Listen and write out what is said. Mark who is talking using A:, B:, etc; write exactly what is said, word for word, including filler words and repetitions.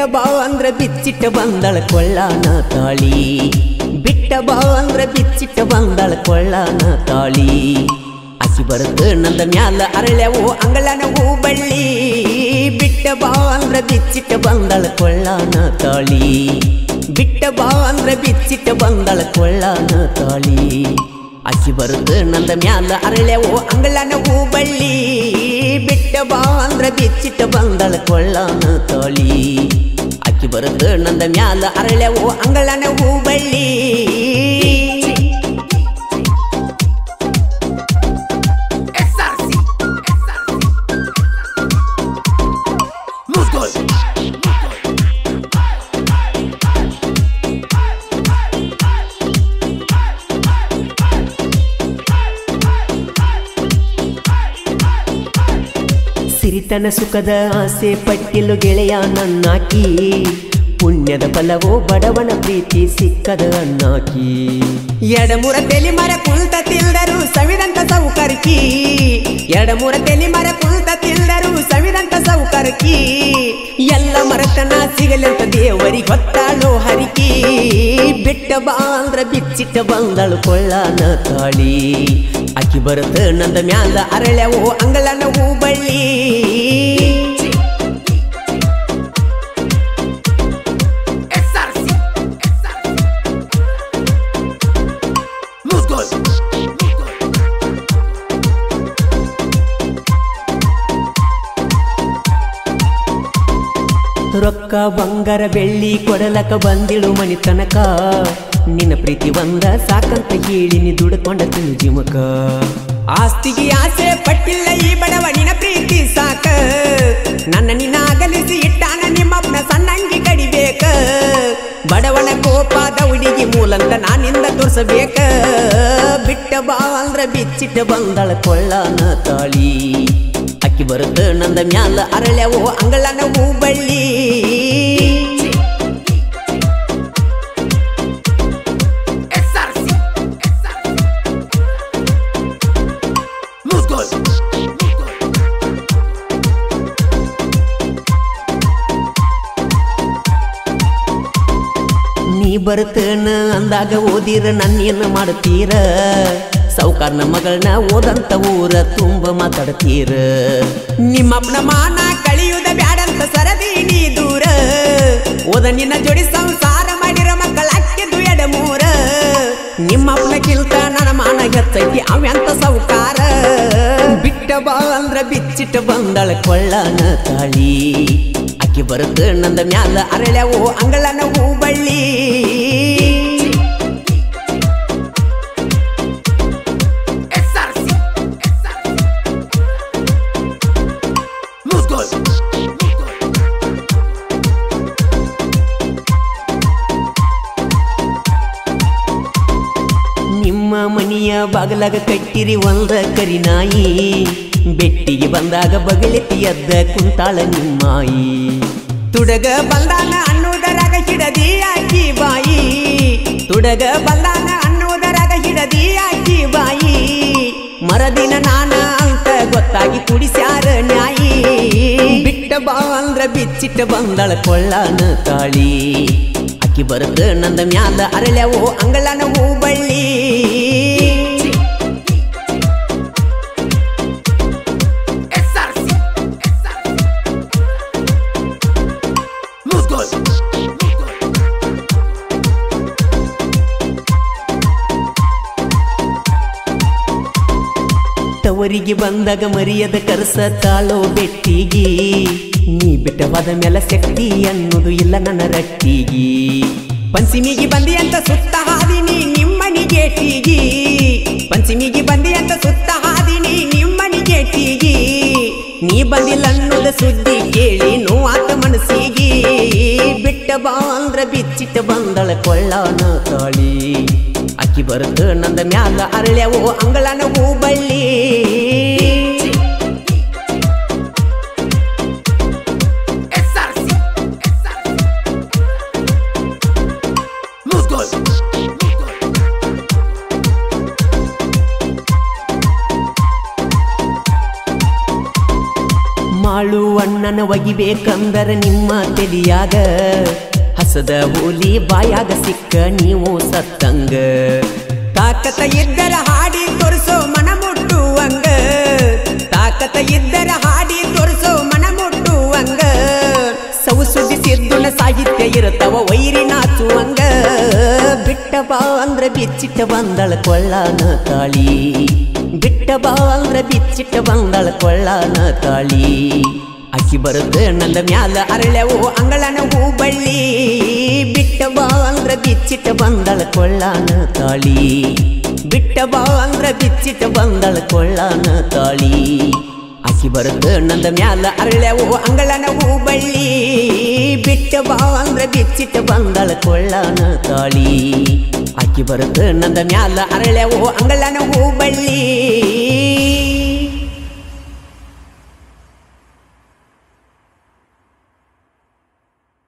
A: ಬಾ ಅಂದ್ರ ಬಿಚ್ಚಿಟ್ಟ ಬಂದಳ ಕೊಳ್ಳಾನ ತಾಳಿ ಬಿಟ್ಟ ಬಾ ಅಂದ್ರ ಬಿಚ್ಚಿಟ್ಟ ಬಂದಳ ಕೊಳ್ಳಾನ ತಾಳಿ ಆಕಿ ಬರತ ನಂದ ಮ್ಯಾಲ ಅರಳ್ಯವು ಅಂಗಳನ ಹೂ ಬಳ್ಳಿ ಬಿಟ್ಟ ಬಾ ಅಂದ್ರ ಬಿಚ್ಚಿಟ್ಟ ಬಂದಳ ಕೊಳ್ಳಾನ ತಾಳಿ ಬಿಟ್ಟ ಬಾ ಅಂದ್ರ ಬಿಚ್ಚಿಟ್ಟ ಬಂದಳ ಕೊಳ್ಳಾನ ತಾಳಿ ಆಕಿ ಬರತ ನಂದ ಮ್ಯಾಲ ಅರಳ್ಯವು ಅಂಗಳನ ಹೂ ಬಳ್ಳಿ ಬಿಟ್ಟ ಬಾ ಅಂದ್ರ ಬಿಚ್ಚಿಟ್ಟ ಬಂದಳ ಕೊಳ್ಳಾನ ತಾಳಿ ಆಕಿ ಬರತ ನಂದ ಮ್ಯಾಲ ಅರಳ್ಯವು ಅಂಗಳನ ಹೂ ಬಳ್ಳಿ ಸಿರಿತನ ಸುಖದ ಆಸೆ ಪಟ್ಟಿಲು ಗೆಳೆಯ ನನ್ನಾಕಿ ಪುಣ್ಯದ ಫಲವೋ ಬಡವನ ಪ್ರೀತಿ ಸಿಕ್ಕದ ಅನ್ನಾಕಿ ಎಡಮುರ ತೆಲಿ ಮರ ಕುಲ್ತ ತಿಲ್ದರು ಸವಿದಂತ ಸೌಕರ್ಕಿ ಎಡಮುರ ತೆಲಿ ಮರ ಕುಲ್ತ ತಿಲ್ದರು ಸವಿದಂತ ಸೌಕರ್ಕಿ ಎಲ್ಲ ಮರತನ ಸಿಗಲಂತ ದೇವರಿಗೆ ಹೊತ್ತಾಳೋ ಹರಿಕಿ ಬಿಟ್ಟ ಬಾ ಅಂದ್ರ ಬಿಚ್ಚಿಟ್ಟ ಬಂದಳು ಕೊಳ್ಳಾನ ತಾಳಿ ಆಕಿ ಬರತ ನಂದ ಮ್ಯಾಲ ಅರಳ್ಯವು ಅಂಗಳನ ಹೂ ಬಳ್ಳಿ ರೊಕ್ಕ ಬಂಗಾರ ಬೆಳ್ಳಿ ಕೊಡಲಕ ಬಂದಿಳು ಮನಿ ತನಕ ನಿನ್ನ ಪ್ರೀತಿ ಒಂದ ಸಾಕಂತ ಹೇಳಿ ನೀ ದುಡ್ಕೊಂಡ ತಿನ್ನು ಜಿಮಕ ಆಸ್ತಿಗೆ ಆಸೆ ಪಟ್ಟಿಲ್ಲ ಈ ಬಡವ ನಿನ್ನ ಪ್ರೀತಿ ಸಾಕ ನನ್ನ ನಿನ್ನ ಅಗಲಿಸಿ ಇಟ್ಟಾನ ನಿಮ್ಮಪ್ಪನ ಸಣ್ಣಂಗಿ ಕಡಿಬೇಕ ಬಡವನ ಕೋಪದ ಹುಡುಗಿ ಮೂಲಂತ ನಾನಿಂದ ತೋರ್ಸಬೇಕ ಬಿಟ್ಟ ಬಾ ಅಂದ್ರ ಬಿಚ್ಚಿಟ್ಟ ಬಂದಳ ಕೊಳ್ಳಾನ ತಾಳಿ ಅಕ್ಕಿ ಬರುತ್ತ ನಂದ ಮ್ಯಾಲ ಅರಳ್ಯವು ಅಂಗಳನ ಹೂ ಬಳ್ಳಿ ನೀ ಬರ್ತನ ಅಂದಾಗ ಓದಿರ ನನ್ನೇನ ಮಾಡ್ತೀರ ಸೌಕಾರ್ನ ಮಗಳನ್ನ ಓದಂತ ಊರ ತುಂಬ ಮಾತಾಡ್ತೀರ ನಿಮ್ಮಪ್ಪನ ಮಾನ ಕಳಿಯುವುದ ಬ್ಯಾಡಂತ ಸರದಿ ನೀ ದೂರ ಓದ ನಿನ್ನ ಜೋಡಿ ಸಂಸಾರ ಮಾಡಿರ ಮಕ್ಕಳ ಅಕ್ಕಿದು ಎಡಮೂರ ನಿಮ್ಮಪ್ಪನ ಕಿಲ್ತ ನನ್ನ ಮಾನ ಹೆಚ್ಚೈತಿ ಅವ್ಯಂತ ಸೌಕಾರ ಬಿಟ್ಟ ಬಾ ಅಂದ್ರ ಬಿಚ್ಚಿಟ್ಟ ಬಂದಳ ಕೊಳ್ಳಾನ ತಾಳಿ ಅಕ್ಕಿ ಬರುತ್ತ ನಂದ ಮ್ಯಾಲ ಅರಳ್ಯವು ಅಂಗಳನ ಹೂ ಬಳ್ಳಿ ನಿಮ್ಮ ಮನಿಯ ಬಾಗಲಾಗ ಕಟ್ಟಿರಿ ಒಂದ ಕರಿನಾಯಿ ಬೆಟ್ಟಿಗೆ ಬಂದಾಗ ಬಗಲೆತ್ತಿ ಎದ್ದ ಕುಂತಾಳ ನಿಮ್ಮಾಯಿ ತುಡಗ ಬಂದಾನ ಅನ್ನುವುದರಾಗ ಹಿಡದಿ ಆಕಿ ಬಾಯಿ ತುಡಗ ಬಂದಾನ ಅನ್ನುವುದರಾಗ ಹಿಡದಿ ಆಕಿ ಬಾಯಿ ಮರದಿನ ನಾನ ಅಂತ ಗೊತ್ತಾಗಿ ಕುಡಿಸ್ಯಾರ ನ್ಯಾಯಿ ಬಿಟ್ಟ ಬಾ ಅಂದ್ರ ಬಿಚ್ಚಿಟ್ಟ ಬಂದಳ ಕೊಳ್ಳಾನ ತಾಳಿ ಅಕ್ಕಿ ಬರುತ್ತ ನಂದ ಮ್ಯಾಲ ಅರಳ್ಯವು ಅಂಗಳನ ಹೂ ಬಳ್ಳಿ ತವರಿಗೆ ಬಂದಾಗ ಮರಿಯದ ಕರ್ಸ ತಾಳೋ ಬೆಟ್ಟಿಗಿ ನೀ ಬಿಟ್ಟವಾದ ಮೇಲೆ ಶಕ್ತಿ ಅನ್ನೋದು ಇಲ್ಲ ನನ್ನ ರಟ್ಟಿಗಿ ಪಂಚಮಿಗೆ ಬಂದಿ ಅಂತ ಸುತ್ತ ಹಾದಿನಿ ನಿಮ್ಮನಿ ಗೇಟಿಗಿ ಪಂಚಮಿಗೆ ಬಂದಿ ಅಂತ ಸುತ್ತ ಹಾದಿನಿ ನಿಮ್ಮನಿ ಗೇಟಿಗಿ ನೀ ಬಂದಿಲ್ಲ ಅನ್ನೋದ ಸುದ್ದಿ ಕೇಳಿ ನೋವಾತ ಮನಸ್ಸಿಗಿ ಬಿಟ್ಟ ಬಾ ಅಂದ್ರ ಬಿಚ್ಚಿಟ್ಟ ಬಂದಳ ಕೊಳ್ಳಾನ ತಾಳಿ ಅಕ್ಕಿ ಬರುತ್ತ ನಂದ ಮ್ಯಾಲ ಅರಳ್ಯವು ಅಂಗಳನ ಹೂ ಬಳ್ಳಿ ಮಾಳು ಅಣ್ಣನ ಒಗಿಬೇಕಂದರ ನಿಮ್ಮ ತೆಲಿಯಾಗ ಹಸದ ಹುಲಿ ಬಾಯಾಗ ಸಿಕ್ಕ ನೀವು ಸತ್ತಂಗ ತಾಕತ ಇದ್ದರ ಹಾಡಿ ತೋರಿಸೋ ಮನ ಮುಟ್ಟುವಂಗ ತಾಕತ ಇದ್ದರ ಹಾಡಿ ತೋರಿಸೋ ಮನ ಮುಟ್ಟುವಂಗ ಸೌಸುದಿ ಸಿದ್ದುನ ಸಾಹಿತ್ಯ ಇರುತ್ತವ ವೈರಿ ನಾಚುವಂಗ ಬಿಟ್ಟ ಬಾ ಅಂದ್ರ ಬಿಚ್ಚಿಟ್ಟ ಬಂದಳ ಕೊಳ್ಳಾನ ತಾಳಿ ಬಿಟ್ಟ ಬಾ ಅಂದ್ರ ಬಿಚ್ಚಿಟ್ಟ ಬಂದಳ ಕೊಳ್ಳಾನ ತಾಳಿ ಅಕ್ಕಿ ಬರುತ್ತ ನಂದ ಮ್ಯಾಲ ಅರಳೆವು ಅಂಗಳನ ಹೂ ಬಳ್ಳಿ ಬಿಟ್ಟ ಬಾ ಅಂದ್ರ ಬಿಚ್ಚಿಟ್ಟ ಬಂದಳ ಕೊಳ್ಳಾನ ತಾಳಿ ಬಿಟ್ಟ ಬಾ ಅಂದ್ರ ಬಿಚ್ಚಿಟ್ಟ ಬಂದಳ ಕೊಳ್ಳಾನ ತಾಳಿ ಅಕ್ಕಿ ಬರುತ್ತ ನಂದ ಮ್ಯಾಲ ಅರಳೆವು ಅಂಗಳನ ಹೂ ಬಳ್ಳಿ ಬಿಟ್ಟ ಬಾ ಅಂದ್ರ ಬಿಚ್ಚಿಟ್ಟ ಬಂದಳ ಕೊಳ್ಳಾನ ತಾಳಿ ಅಕ್ಕಿ ಬರುತ್ತ ನಂದ ಮ್ಯಾಲ ಅರಳೆವು ಅಂಗಳನ ಹೂ ಬಳ್ಳಿ